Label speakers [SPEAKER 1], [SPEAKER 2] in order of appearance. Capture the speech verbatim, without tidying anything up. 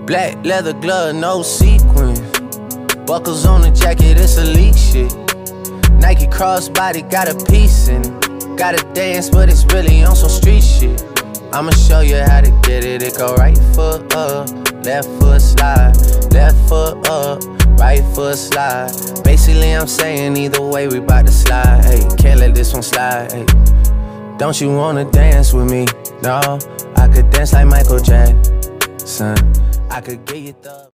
[SPEAKER 1] Black leather glove, no sequins. Buckles on the jacket, it's elite shit. Nike crossbody got a piece in it. Gotta dance, but it's really on some street shit. I'ma show you how to get it. It go right foot up, left foot slide, left foot up, right foot slide. Basically I'm saying either way we bout to slide. Hey, can't let this one slide. Hey, don't you wanna dance with me? No, I could dance like Michael Jackson. I could get you the